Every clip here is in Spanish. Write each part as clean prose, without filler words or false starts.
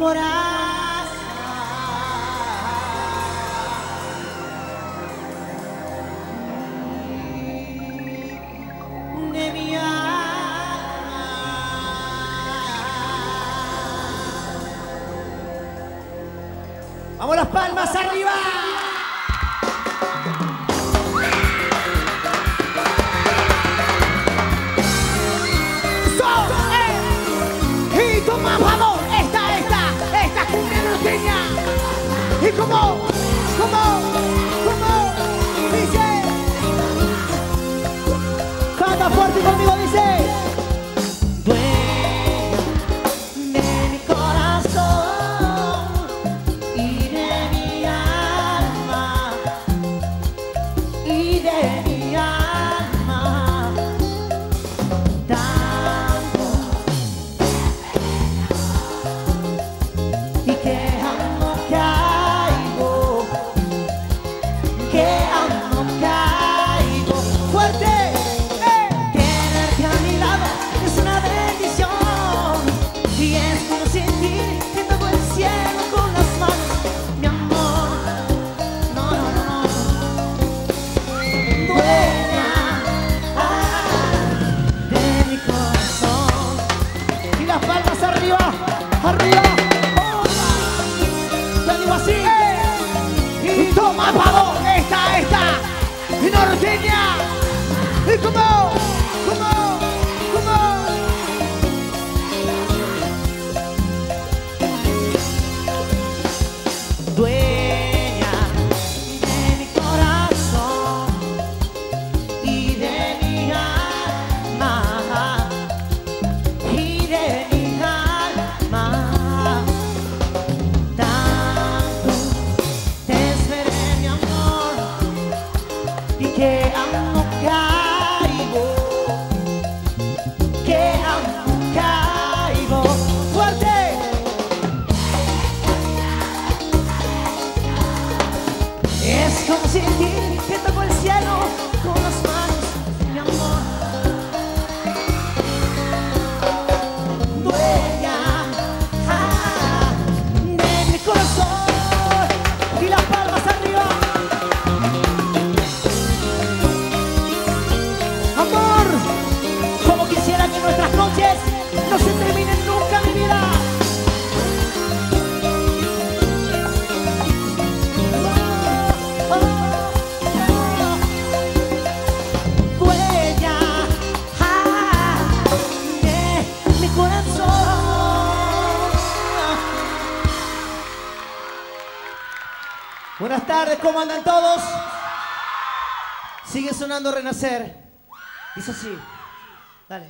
corazón, de mi alma. Vamos las palmas arriba. Y toma, vamos, esta cumbia norteña. Y como dice, canta fuerte conmigo, dice. Dueña de mi corazón y de mi alma, y de mi alma, tanto y que aún no caigo, fuerte. Tenerte a mi lado es una bendición y es como sentir que toco el cielo con las manos, mi amor. No, dueña de mi corazón. Y las palmas arriba, arriba. Te digo así, y toma, pavo, esta y norteña. Y como dueña de mi corazón y de mi alma, y de mi alma, tanto te esperé, mi amor, y que aún no caigo, fuerte. Es como sentir que toco el cielo con las manos, mi amor. Dueña de mi corazón y las palmas arriba. Amor, como quisiera que nuestras noches no se terminen nunca, mi vida. Dueña de mi corazón. Buenas tardes, ¿cómo andan todos? Sigue sonando Renacer. Dice así. Dale.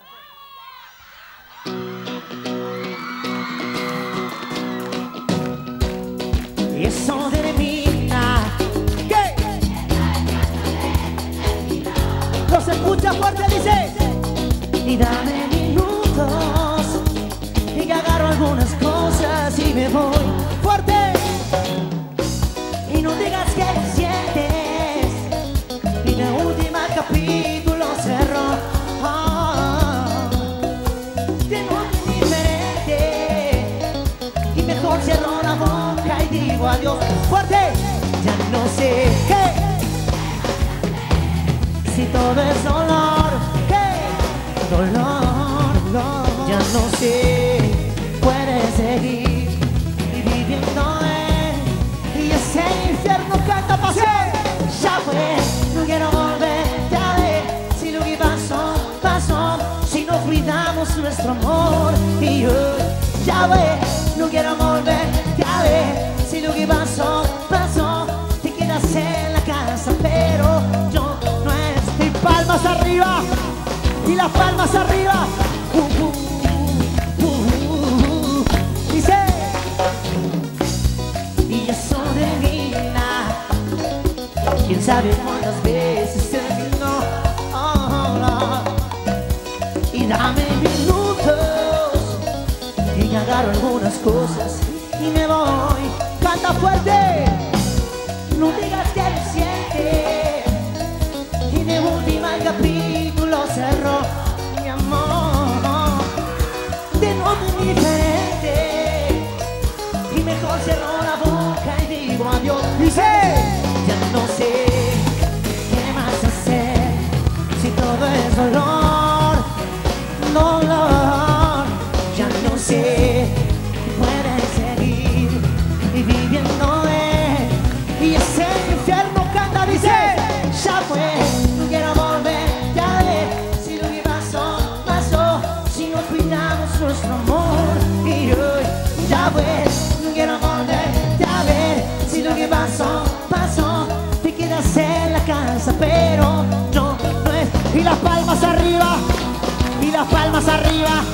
Y eso termina. ¿Qué? No se escucha fuerte, dice. Y dame minutos y que agarro algunas cosas y me voy. Fuerte. Y no digas que sientes. Y la última capítulo cerró. De nuevo diferente. Y mejor cierro la boca y digo adiós. Fuerte. Ya no sé qué. Si todo es dolor. ¿Qué? Dolor. Ya no sé. Puedes seguir viviendo y ese infierno que te pasé. Ya fue. No quiero volverte a ver. Si lo que pasó, pasó. Si no cuidamos nuestro amor. Y yo, ya ve, no quiero volverte a ver. Si lo que pasó, pasó. Te quedas en la casa, pero yo no estoy. Palmas arriba. Y las palmas arriba. Dice. Y eso termina. Quién sabe cuántas veces terminó. Y dame minutos y que agarro algunas cosas y me voy. Canta fuerte. No digas que lo sientes. Y de última el capítulo cerró, mi amor. De nuevo diferente. sé, puedes seguir viviendo y ese infierno canta, dice, ya fue, no quiero volver a ver si lo que pasó, pasó, si no cuidamos nuestro amor. Y hoy, ya fue, no quiero volver a ver si lo que pasó, pasó, te quedas en la casa, pero no es. Y las palmas arriba, y las palmas arriba,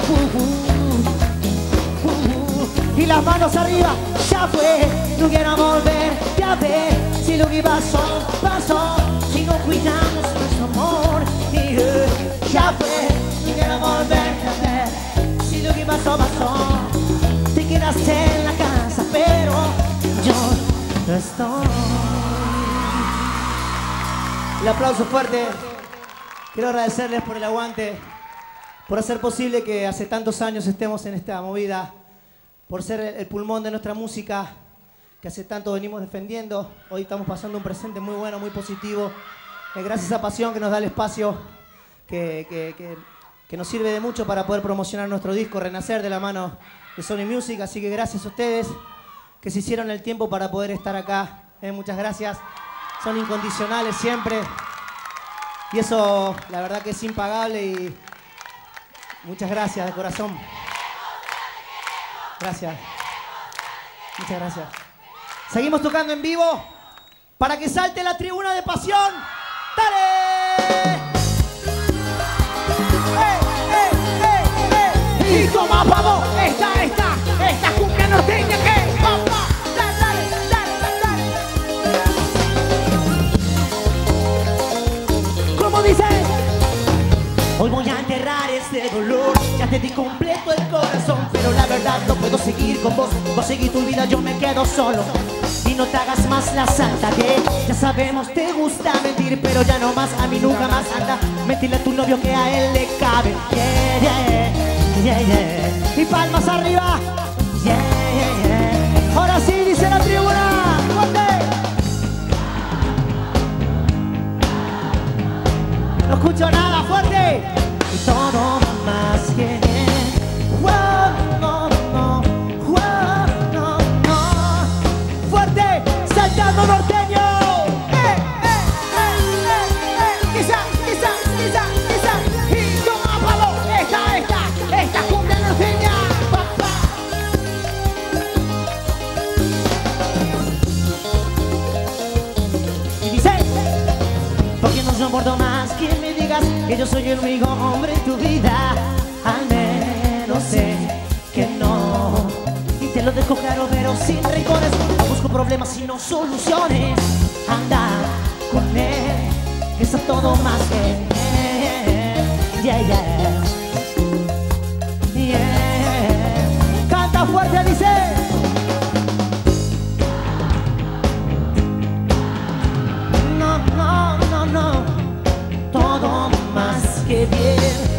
y las manos arriba, ya fue, no quiero volver a ver si lo que pasó, pasó, si no cuidamos nuestro amor. Y ya fue, no quiero volver a ver si lo que pasó, pasó, te quedaste en la casa, pero yo no estoy. El aplauso fuerte. Quiero agradecerles por el aguante, por hacer posible que hace tantos años estemos en esta movida, por ser el pulmón de nuestra música que hace tanto venimos defendiendo. Hoy estamos pasando un presente muy bueno, muy positivo. Gracias a esa pasión que nos da el espacio, que nos sirve de mucho para poder promocionar nuestro disco, Renacer, de la mano de Sony Music. Así que gracias a ustedes que se hicieron el tiempo para poder estar acá. Muchas gracias. Son incondicionales siempre. Y eso, la verdad que es impagable y muchas gracias de corazón. Gracias. Muchas gracias. Seguimos tocando en vivo para que salte la tribuna de pasión. ¡Dale! Y toma, vamos, esta cumbia norteña que papá, dale. ¿Cómo dice? Hoy voy a enterrar este dolor, ya te di completo el corazón, pero la verdad no puedo seguir con vos. Vos seguís tu vida, yo me quedo solo. Y no te hagas más la santa, que ya sabemos te gusta mentir, pero ya no más, a mí nunca más. Anda, mentirle a tu novio que a él le cabe. Y palmas arriba. Ahora sí, dice la tribuna. ¡Fuerte! No escucho nada, fuerte. Y todo más que bien. No. Fuerte, saltando norteño. Quizá. Y toma palo, esta cumbia norteña. Y dice, porque no soporto más que me digas que yo soy el único hombre en tu vida. Al menos sé que no. Y te lo dejo claro, pero sin rencores. No busco problemas sino soluciones. Anda con él, que está todo más que Canta fuerte, dice. No, todo más que bien.